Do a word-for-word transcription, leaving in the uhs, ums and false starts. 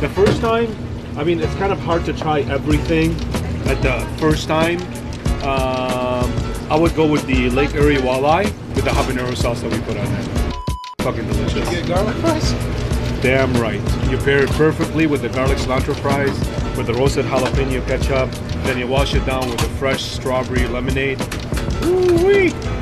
the first time, I mean, it's kind of hard to try everything at the first time. Um, I would go with the Lake Erie Walleye with the habanero sauce that we put on it. Fucking delicious. You get garlic fries? Damn right. You pair it perfectly with the garlic cilantro fries, with the roasted jalapeno ketchup, then you wash it down with the fresh strawberry lemonade. Ooh-wee!